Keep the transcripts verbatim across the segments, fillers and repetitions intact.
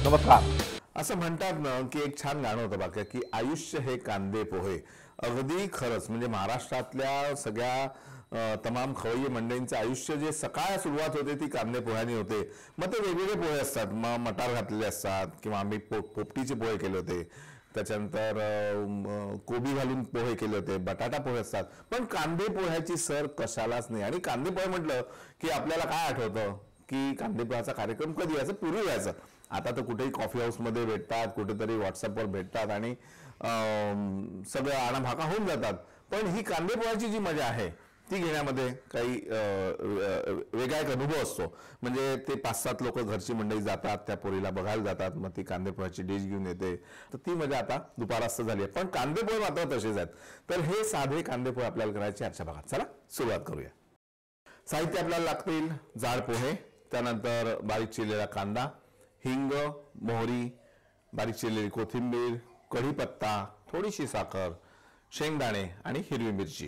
नमस्कार. असं म्हणतात ना की एक छान गाणं होतं बाकी की आयुष्य हे कांदे पोहे. अगदी खरंच म्हणजे महाराष्ट्रातल्या सगळ्या तमाम खवय्ये मंडळींचं आयुष्य जे सकाळ सुरुवात होते ती कांदे पोह्याने होते. मग ते वेगवेगळे पोहे असतात, मग मटार घातलेले असतात किंवा आम्ही पो पोपटीचे पोहे केले होते, त्याच्यानंतर कोबी घालून पोहे केले होते, बटाटा पोहे असतात. पण कांदे पोह्याची सर कशालाच नाही. आणि कांदे पोहे म्हटलं की आपल्याला काय आठवतं की कांदे पोह्याचा कार्यक्रम कधी व्हायचा? पूर्वी व्हायचा. आता तर कुठेही कॉफी हाऊसमध्ये भेटतात, कुठेतरी व्हॉट्सअपवर भेटतात आणि सगळं आणाभाका होऊन जातात. पण ही कांदे पोह्याची जी मजा आहे ती घेण्यामध्ये काही वेगळा एक अनुभव असतो. म्हणजे ते पाच सात लोक घरची मंडळी जातात, त्या पोरीला बघायला जातात, मग ती कांदे पोह्याची डिश घेऊन येते. तर ती मजा आता दुपारास्त झाली आहे. पण कांदे पोहे मात्र तसेच आहेत. तर हे साधे कांदे पोहे आपल्याला करायचे आजच्या भागात. चला सुरुवात करूया. साहित्य आपल्याला लागतील: जाड पोहे, त्यानंतर बारीक चिरलेला कांदा, हिंग, मोहरी, बारीक चिरलेली कोथिंबीर, कढीपत्ता, थोडीशी साखर, शेंगदाणे आणि हिरवी मिरची.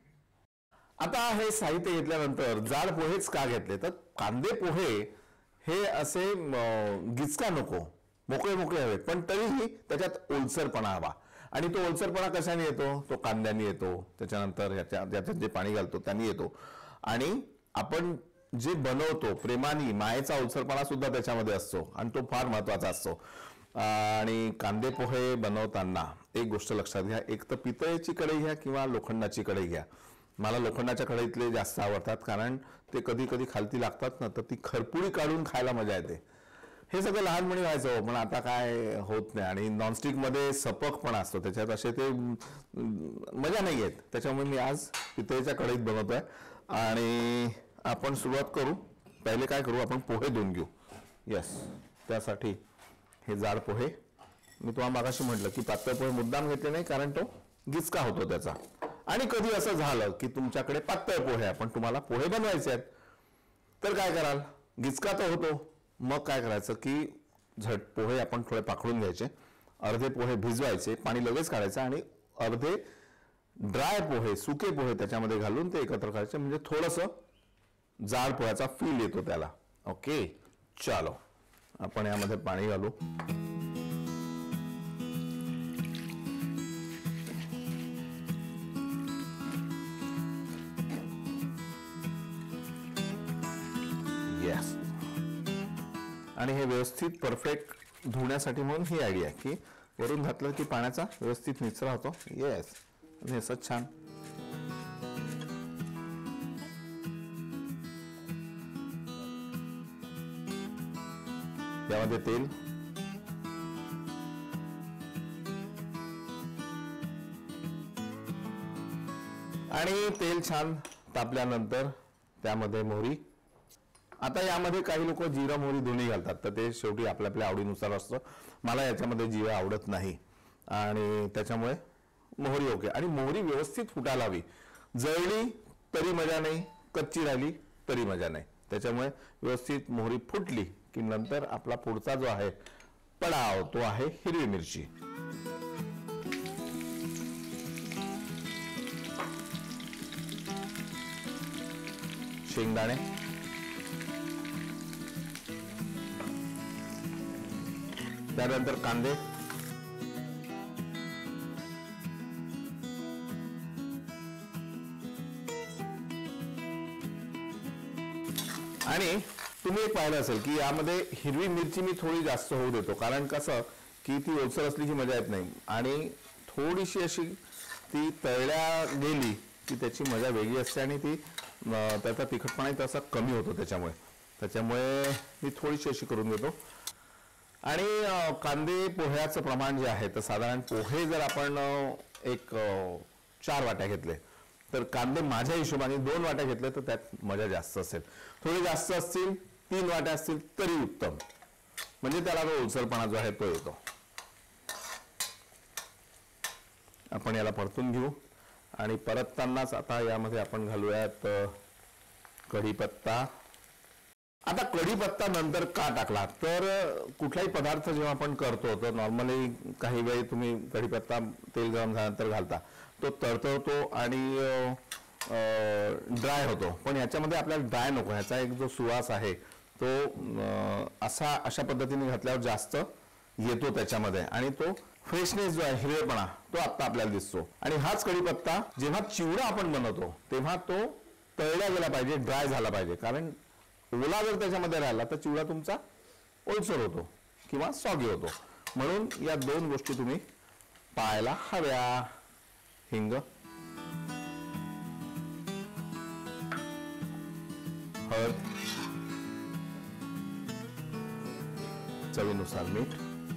आता हे साहित्य घेतल्यानंतर जाड पोहेच का घेतले? तर कांदे पोहे हे असे गिचका नको, मोकळे मोकळे हवेत, पण तरीही त्याच्यात ओलसरपणा हवा. आणि तो ओलसरपणा कशाने येतो? तो कांद्याने येतो, त्याच्यानंतर याच्यात जे पाणी घालतो त्यांनी येतो. आणि आपण जे बनवतो प्रेमाने, मायेचा ओलसरपणा सुद्धा त्याच्यामध्ये असतो आणि तो फार महत्वाचा असतो. आणि कांदे पोहे बनवताना एक गोष्ट लक्षात घ्या: एक तर पितळेची कढई घ्या किंवा लोखंडाची कढई घ्या. मला लोखंडाच्या कढईतले जास्त आवडतात, कारण ते कधी कधी खालती लागतात ना, तर ती खरपुडी काढून खायला मजा येते. हे सगळं लहानपणी व्हायचं, पण आता काय होत नाही. आणि नॉनस्टिक मध्ये सपक पण असतो, त्याच्यात असे ते मजा नाही येत. त्याच्यामुळे मी आज पितळेच्या कढईत बनवतोय. आणि आपण सुरुवात करू. पहिले काय करू, आपण पोहे धुवून घेऊ. यस, त्यासाठी हे जाड पोहे, मी तुम्हाला मागाशी म्हटलं की पातळ पोहे मुद्दाम घेतले नाही, कारण तो गिचका होतो त्याचा. आणि कधी असं झालं की तुमच्याकडे पातळ पोहे आहे पण तुम्हाला पोहे बनवायचे आहेत, तर काय कराल? गिचका तर होतो. मग काय करायचं की झट पोहे आपण थोडे पाखडून घ्यायचे, अर्धे पोहे भिजवायचे, पाणी लगेच काढायचं, आणि अर्धे ड्राय पोहे, सुके पोहे त्याच्यामध्ये घालून ते एकत्र करायचे. म्हणजे थोडंसं जाड पोह्याचा फील येतो त्याला. ओके, चलो आपण यामध्ये पाणी घालू. यस. आणि हे व्यवस्थित परफेक्ट धुण्यासाठी म्हणून ही आयडिया आहे की वरून घातलं की पाण्याचा व्यवस्थित निचरा होतो. येस, हे असं छान. त्यामध्ये तेल, आणि तेल छान तापल्यानंतर त्यामध्ये मोहरी. आता यामध्ये काही लोक जिरा मोहरी दोन्ही घालतात, तर ते शेवटी आपल्या आपल्या आवडीनुसार असतं. मला याच्यामध्ये जिरा आवडत नाही आणि त्याच्यामुळे मोहरी ओके. आणि मोहरी व्यवस्थित फुटायला हवी. जळली तरी मजा नाही, कच्ची राहिली तरी मजा नाही. त्याच्यामुळे व्यवस्थित मोहरी फुटली की नंतर आपला पुढचा जो आहे पडाव तो आहे हिरवी मिरची. शेंगदाणे, त्यानंतर कांदे, आणि तुम्ही एक पाहिलं असेल की यामध्ये हिरवी मिरची मी थोडी जास्त होऊ देतो, कारण कसं की ती ओलसर असली की मजा येत नाही. आणि थोडीशी अशी ती तळल्या गेली की त्याची मजा वेगळी असते आणि ती त्याचा तिखटपणा तसा कमी होतो. त्याच्यामुळे त्याच्यामुळे मी थोडीशी अशी करून देतो. आणि कांदे पोह्याचं प्रमाण जे आहे, तर साधारण पोहे जर आपण एक चार वाट्या घेतले तर कांदे माझ्या हिशोबाने दोन वाट्या घेतले तर त्यात मजा जास्त असेल. थोडे जास्त असतील, तीन वाट्या असतील तरी उत्तम, म्हणजे त्याला जो ओलसरपणा जो आहे तो येतो. आपण याला परतून घेऊ. आणि परततानाच आता यामध्ये आपण घालूयात कढीपत्ता. आता कढीपत्ता नंतर का टाकला? तर कुठलाही पदार्थ जेव्हा आपण करतो तर नॉर्मली काही वेळी तुम्ही कढीपत्ता तेल गरम झाल्यानंतर घालता, तो तळतळतो आणि ड्राय होतो. पण याच्यामध्ये आपल्याला ड्राय नको, ह्याचा एक जो सुवास आहे तो असा अशा पद्धतीने घातल्यावर जास्त येतो त्याच्यामध्ये आणि तो फ्रेशनेस जो आहे हिरवेपणा तो आता आपल्याला दिसतो. आणि हाच कढीपत्ता जेव्हा चिवडा आपण बनवतो तेव्हा तो तळला गेला पाहिजे, ड्राय झाला पाहिजे. कारण ओला जर त्याच्यामध्ये राहिला तर चिवडा तुमचा ओलसर होतो किंवा सॉगी होतो. म्हणून या दोन गोष्टी तुम्ही पाहायला हव्या. हिंग, हळद, चवीनुसार मीठ,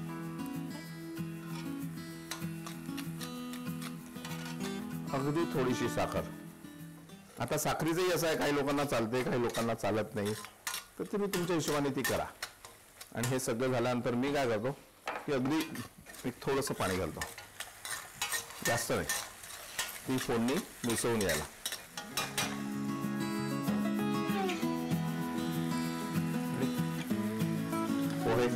अगदी थोडीशी साखर. आता साखरीचंही असं आहे, काही लोकांना चालते काही लोकांना चालत नाही, तर तुम्ही तुमच्या हिशोबाने ती करा. आणि हे सगळं झाल्यानंतर मी काय करतो की अगदी एक थोडंसं पाणी घालतो, जास्त नाही, ती फोडणी मिसळून यायला. पोहे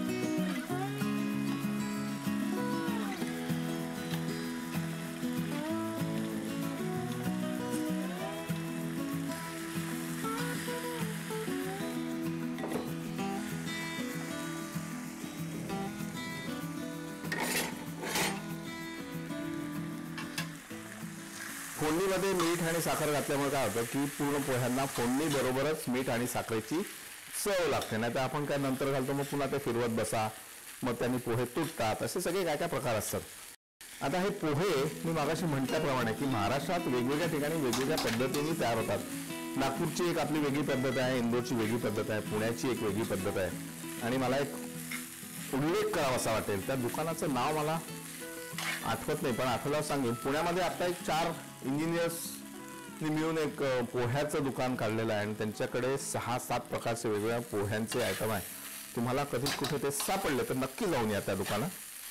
फोडणीमध्ये मीठ आणि साखर घातल्यामुळे काय होतं की पूर्ण पोह्यांना फोडणी बरोबरच मीठ आणि साखरेची चव लागते. नाही तर आपण काय नंतर घालतो मग पुन्हा ते फिरवत बसा, मग त्यांनी पोहे तुटतात, असे सगळे काय काय प्रकार असतात. आता हे पोहे मी मागाशी म्हटल्याप्रमाणे की महाराष्ट्रात वेगवेगळ्या ठिकाणी वेगवेगळ्या पद्धतीने तयार होतात. नागपूरची एक आपली वेगळी पद्धत आहे, इंदोरची वेगळी पद्धत आहे, पुण्याची एक वेगळी पद्धत आहे. आणि मला एक उल्लेख करावा असा वाटेल, त्या दुकानाचं नाव मला आठवत नाही पण आठवल्यावर सांगेन. पुण्यामध्ये आता एक चार इंजिनियर्स मिळून एक पोह्याचं दुकान काढलेलं आहे आणि त्यांच्याकडे सहा सात प्रकारचे वेगवेगळ्या पोह्यांचे आयटम आहे. तुम्हाला कधी कुठे ते सापडले तर नक्की जाऊन या त्या दुकानात.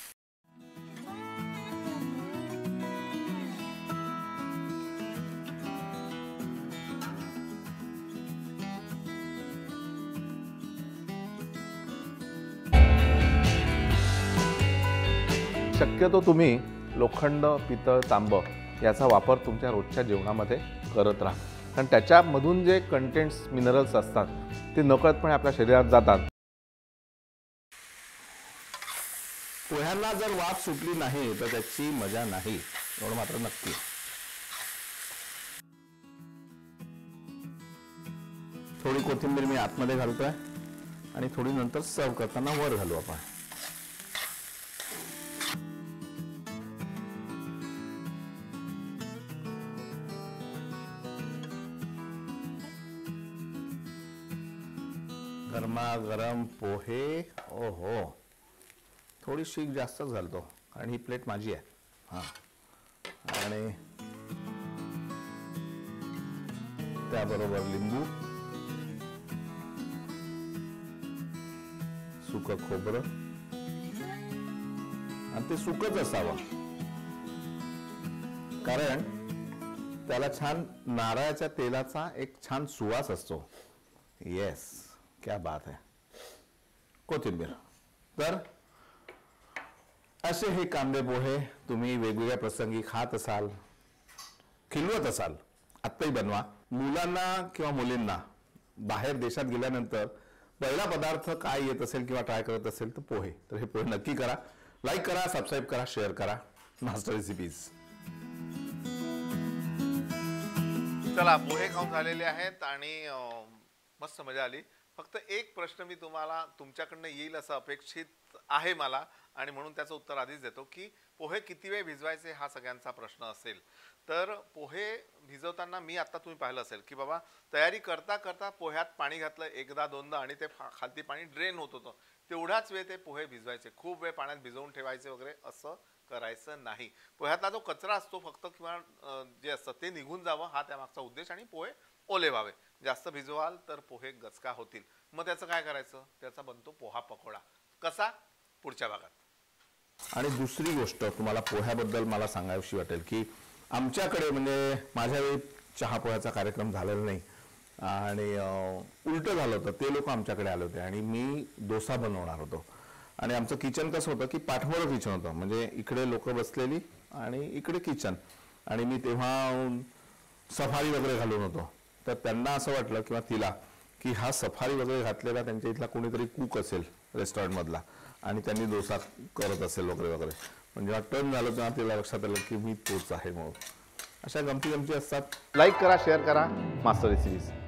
शक्यतो तुम्ही लोखंड, पितळ, तांब याचा वापर तुमच्या रोजच्या जेवणामध्ये करत राहा. कारण त्याच्यामधून जे कंटेंट्स, मिनरल्स असतात ते नकळतपणे आपल्या शरीरात जातात. पोह्यांना जर वाफ सुटली नाही तर त्याची मजा नाही, एवढं मात्र नक्की. थोडी कोथिंबीर मी आतमध्ये घालतोय आणि थोडी नंतर सर्व करताना वर घालू आपण. गरमागरम पोहे. ओहो, थोडी शीक जास्तच घालतो कारण ही प्लेट माझी आहे. हां, आणि त्याबरोबर लिंबू, सुकं खोबरं, आणि ते सुकच असावं कारण त्याला छान नारळाच्या तेलाचा एक छान सुवास असतो. येस, क्या बात है. कोथिंबीर. तर असे हे कांदे पोहे तुम्ही वेगवेगळ्या प्रसंगी खात असाल, खिलवत असाल, आत्ताही बनवा. मुलांना किंवा मुलींना बाहेर देशात गेल्यानंतर पहिला पदार्थ काय येत असेल किंवा ट्राय करत असेल तर पोहे. तर हे पोहे नक्की करा. लाईक करा, सबस्क्राईब करा, शेअर करा. Master recipes. चला, पोहे खाऊन झालेले आहेत आणि मस्त मजा आली. फक्त एक प्रश्न मी तुम्हाला तुमच्याकडनं येईल असं अपेक्षित आहे मला, आणि म्हणून त्याचं उत्तर आधीच देतो की पोहे किती वेळ भिजवायचे हा सगळ्यांचा प्रश्न असेल. तर पोहे भिजवताना मी आता तुम्ही पाहिलं असेल की बाबा तयारी करता करता पोह्यात पाणी घातलं एकदा दोनदा आणि ते खालती पाणी ड्रेन होत होतं. तेवढाच वेळ ते पोहे भिजवायचे, खूप वेळ पाण्यात भिजवून ठेवायचे वगैरे असं करायचं नाही. पोह्यातला जो कचरा असतो फक्त किंवा जे असतं ते निघून जावं हा त्यामागचा उद्देश, आणि पोहे ओले व्हावे. जास्त भिजवाल तर पोहे गचका होतील. मग त्याचं काय करायचं, त्याचा बनतो पोहा पकोडा. कसा, पुढच्या भागात. आणि दुसरी गोष्ट तुम्हाला पोह्याबद्दल मला सांगावीशी वाटेल की आमच्याकडे म्हणजे माझ्या वेळी चहा पोह्याचा कार्यक्रम झालेला नाही आणि उलट झालं होतं. ते लोक आमच्याकडे आले होते आणि मी डोसा बनवणार होतो आणि आमचं किचन कसं होतं की पाठमोरं किचन होतं, म्हणजे इकडे लोक बसलेली आणि इकडे किचन, आणि मी तेव्हा सफारी वगैरे घालून होतो. तर त्यांना असं वाटलं किंवा तिला की हा सफारी वगैरे घातलेला त्यांच्या इथला कोणीतरी कुक असेल रेस्टॉरंट मधला आणि त्यांनी डोसा करत असेल वगैरे वगैरे. म्हणजे टर्न झालं तेव्हा तिला लक्षात आलं की मी तोच आहे म्हणून. अशा गमती गमती असतात. लाईक करा, शेअर करा मास्टर रेसिपीज.